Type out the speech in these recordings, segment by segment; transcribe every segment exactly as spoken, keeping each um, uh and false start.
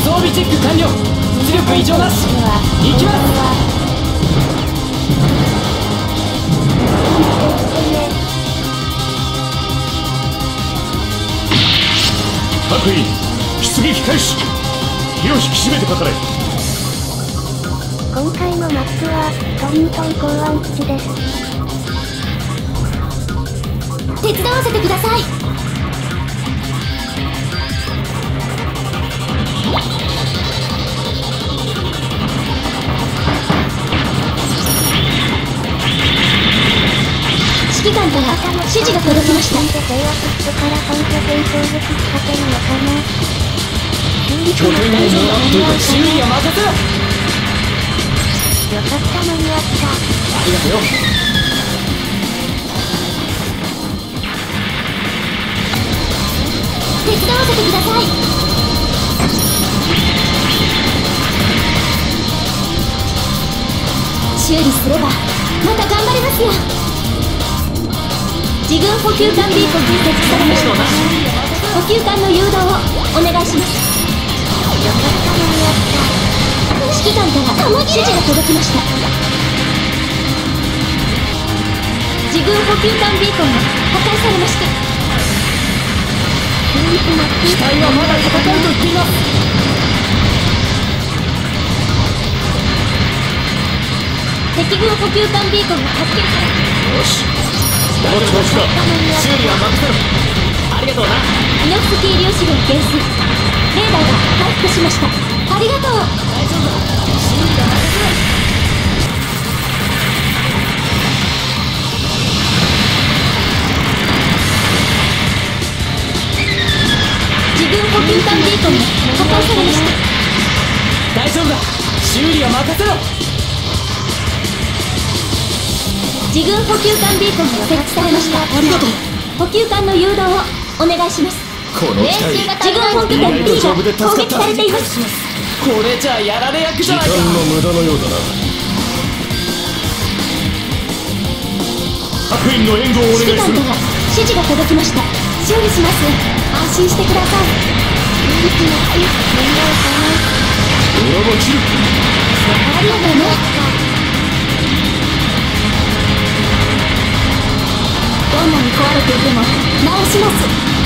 装備チェック完了。出力異常なし。行きます。 各員出撃開始。火を引き締めてかかれ。 今回のマップはトリントン港湾基地です。 手伝わせてください。指揮官から指示が届きました。 低圧室から本拠点攻撃仕掛けるのかな。 拠点をもらっていた。修理は任せろ。 よかった間に合った。 ありがとうよ。 手伝わせてください。修理すればまた頑張れますよ。自軍補給艦ビーコンに設置されました。補給艦の誘導をお願いします。 よかった間に合った。 指揮官から指示が届きました。自軍補給艦ビーコンが破壊されました。 機体はまだ戦うと言っています。 敵軍補給艦ビーコンが発見されよし、その調子だ。 修理は任せろ。ありがとうな。 イノフスキー粒子量減衰。レーダーが回復しました。ありがとう。 大丈夫だ。修理は任せろ。 自軍補給艦ビーコンが破壊されました。 大丈夫だ。修理は任せろ。 自軍補給艦ビーコンが設置されました。 ありがとう。 補給艦の誘導をお願いします。 この機体自軍本拠点 B が攻撃されています。 これじゃあやられ役じ時間ゃないか。 の無駄のようだな。各員の援護をお願いする。 指揮官から指示が届きました。修理します。安心してください。 修理します。間に合うかな。 裏ば切る。 ありがとうね。どんなに壊れていても直します。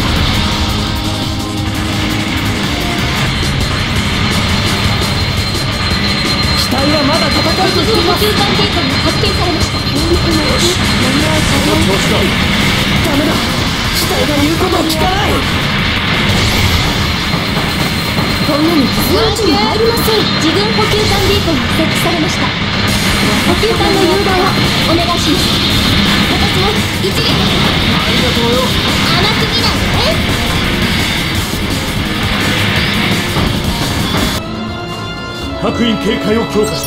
機体はまだ戦うと言っています。 補給艦ビーコンが発見されました。 修理します。間に合うかな。 調子だ。 ダメだ。機体が言うことを聞かない。 こんなに通知に入りません。自軍補給艦ビーコンが設置されました。補給艦の誘導をお願いします。私も一撃。 ありがとうよ。 甘く見ないでね。 各員警戒を強化した。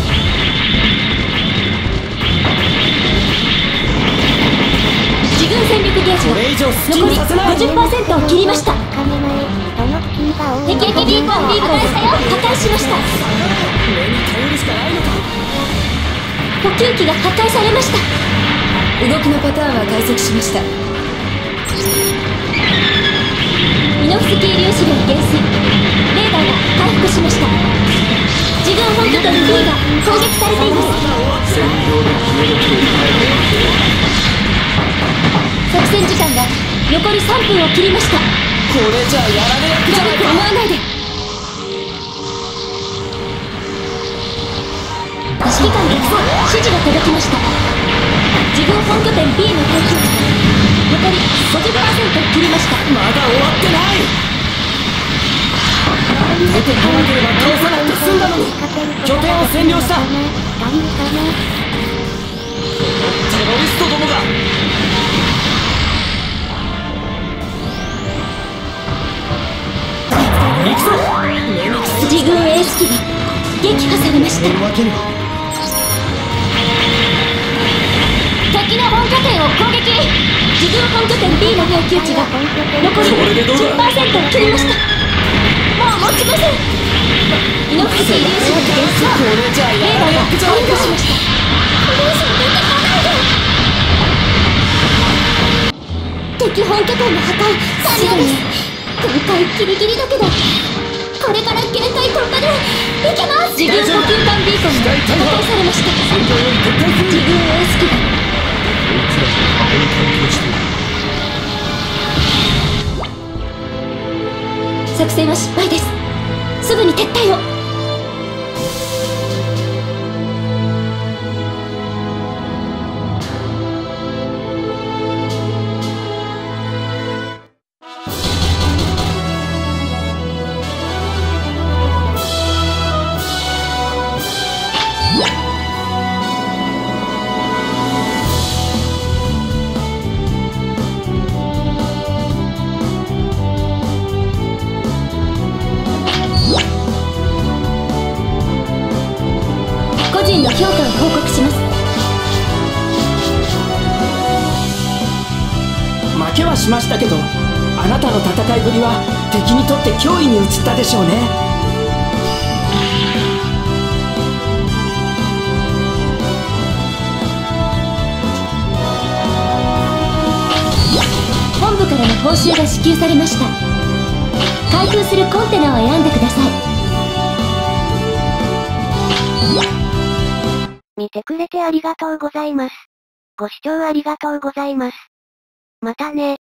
自軍戦力ゲージこれ以上好き残りにさせない。 ごじゅっパーセント を切りました。 金前、どの付近が多い敵ビーコンビーコンを破壊しました。 上に頼るしかないのか。 補給機が破壊されました。 動きのパターンは解析しました。 ミノフスキー粒子量減衰。レーダーが回復しました。自軍本拠点 B が攻撃されています。 戦場で消える気を変えろ。 作戦時間が残りさんぷんを切りました。 これじゃあやられ役じゃない悪くか。 思わないで。指揮官から指示が届きました。自軍本拠点 B の兵器残り ごじゅっパーセント 切りました。 まだ終わってない。出てこなければ倒さなくて済んだのに。拠点を占領した。 ダメかな。 テロリストどもが。行くぞ。 自軍エース機が撃破されました。 わけには。 敵の本拠点を攻撃。自軍本拠点 B の配給値が残り じゅっパーセント を切りました。もう持ちません。イノフスキー粒子が減衰。 これじゃあレーダーがやられ役じゃないか。 回復しました。これ以上出てこないで。敵本拠点の破壊完了です。今回ギリギリだけどこれから自分補給艦ビーコンが破壊されました。 戦場より撤退する。 自分エース機がこいつらが箱に関係している。 作戦は失敗です。すぐに撤退を。個人の評価を報告します。 負けはしましたけど、あなたの戦いぶりは敵にとって脅威に移ったでしょうね。 本部からの報酬が支給されました。開封するコンテナを選んでください。 見てくれてありがとうございます。ご視聴ありがとうございます。またね。